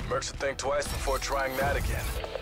Mercs would think twice before trying that again.